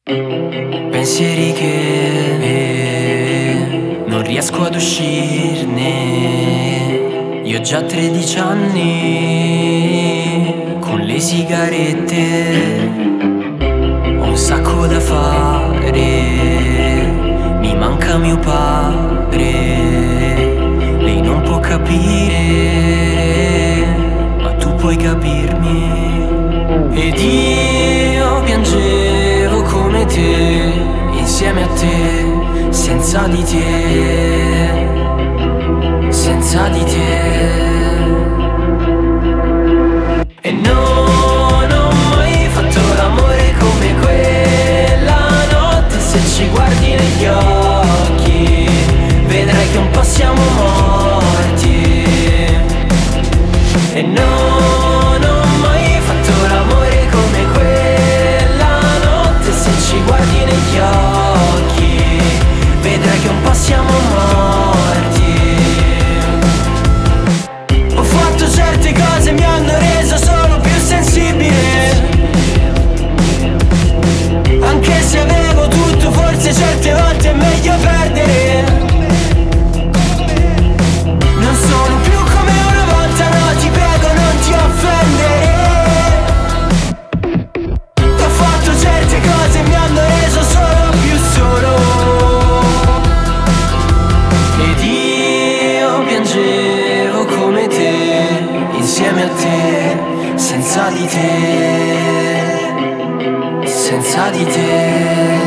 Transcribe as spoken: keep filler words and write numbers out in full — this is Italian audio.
Pensieri che eh, non riesco ad uscirne. Io ho già tredici anni con le sigarette. Ho un sacco da fare, mi manca mio padre. Lei non può capire, ma tu puoi capirmi. Ed io piangevo come te, insieme a te, senza di te, senza di te. E non ho mai fatto l'amore come quella notte. Se ci guardi negli occhi vedrai che un po' siamo morti. E non ho mai fatto l'amore come quella notte. Se ci guardi negli occhi vedrai che un po' siamo morti. Ho fatto certe cose, mi hanno reso solo più sensibile. Anche se avevo tutto, forse certe volte è meglio perdere. Non sono più come una volta, no, ti prego non ti offendere. Ho fatto certe cose, mi hanno reso solo più solo. Ed io piangevo come te, insieme a te, senza di te, senza di te.